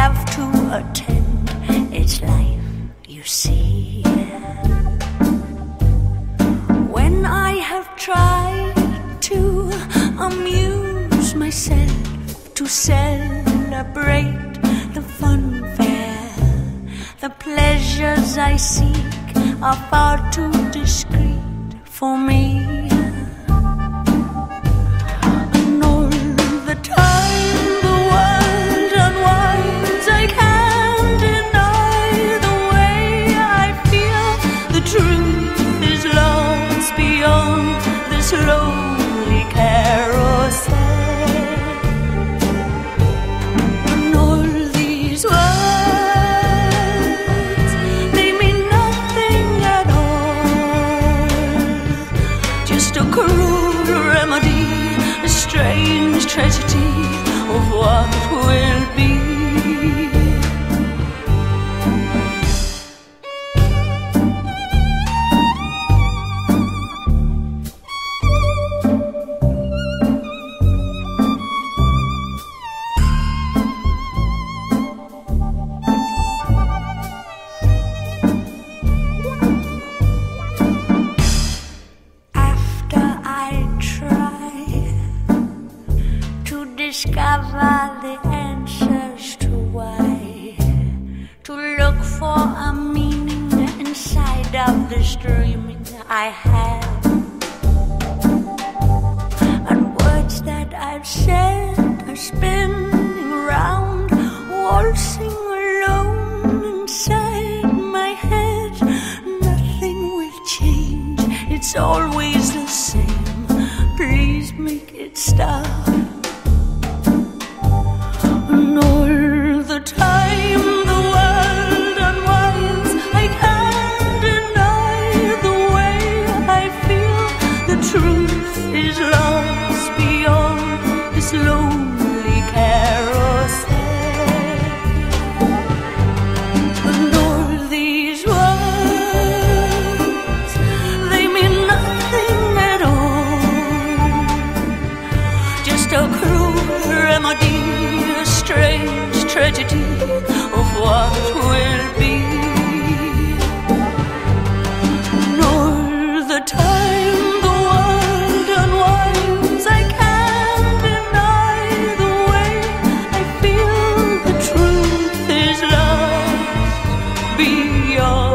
have to attend. It's life, you see. When I have tried to amuse myself, to celebrate the funfair, the pleasures I seek are far too discreet for me. And all the time the world unwinds, I can't deny the way I feel. The truth is lost beyond this lonely carousel. And all these words, they mean nothing at all. Just a cruel remedy, a strange tragedy of what will be. Discover the answers to why, to look for a meaning inside of this dreaming I have. And words that I've said are spinning round, waltzing alone inside my head. Nothing will change, it's always the same. Please make it stop. And all the time the world unwinds, I can't deny the way I feel. The truth is lost beyond this lonely carousel. And all these words, they mean nothing at all. Just a cruel remedy, strange tragedy of what will be. And all the time the world unwinds, I can't deny the way I feel. The truth is lost beyond